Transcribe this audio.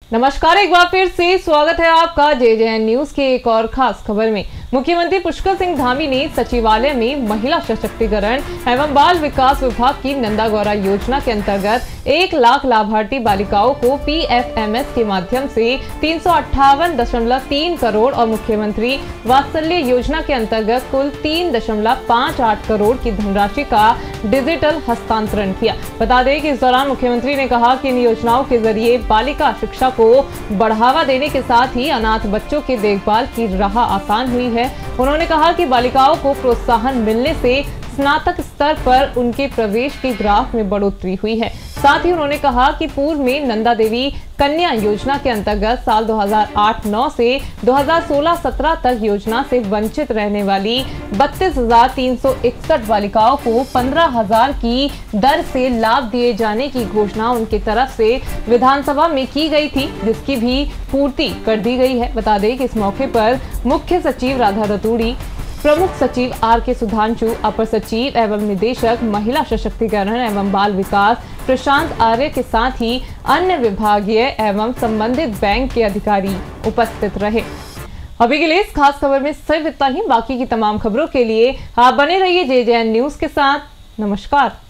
नमस्कार, एक बार फिर से स्वागत है आपका JJN न्यूज के एक और खास खबर में। मुख्यमंत्री पुष्कर सिंह धामी ने सचिवालय में महिला सशक्तिकरण एवं बाल विकास विभाग की नंदा गौरा योजना के अंतर्गत 1 लाख लाभार्थी बालिकाओं को PFMS के माध्यम से 358.3 करोड़ और मुख्यमंत्री वात्सल्य योजना के अंतर्गत कुल 3.58 करोड़ की धनराशि का डिजिटल हस्तांतरण किया। बता दें कि इस दौरान मुख्यमंत्री ने कहा कि इन योजनाओं के जरिए बालिका शिक्षा को बढ़ावा देने के साथ ही अनाथ बच्चों की देखभाल की राह आसान हुई है। उन्होंने कहा कि बालिकाओं को प्रोत्साहन मिलने से स्नातक स्तर पर उनके प्रवेश के ग्राफ में बढ़ोतरी हुई है। साथ ही उन्होंने कहा कि पूर्व में नंदा देवी कन्या योजना के अंतर्गत साल 2008-9 से 2016-17 तक योजना से वंचित रहने वाली 32,361 बालिकाओं को 15,000 की दर से लाभ दिए जाने की घोषणा उनकी तरफ से विधानसभा में की गई थी, जिसकी भी पूर्ति कर दी गई है। बता दें कि इस मौके पर मुख्य सचिव राधा रतूड़ी, प्रमुख सचिव RK सुधांशु, अपर सचिव एवं निदेशक महिला सशक्तिकरण एवं बाल विकास प्रशांत आर्य के साथ ही अन्य विभागीय एवं संबंधित बैंक के अधिकारी उपस्थित रहे। अभी के लिए इस खास खबर में सिर्फ इतना ही। बाकी की तमाम खबरों के लिए आप बने रहिए JJN न्यूज के साथ। नमस्कार।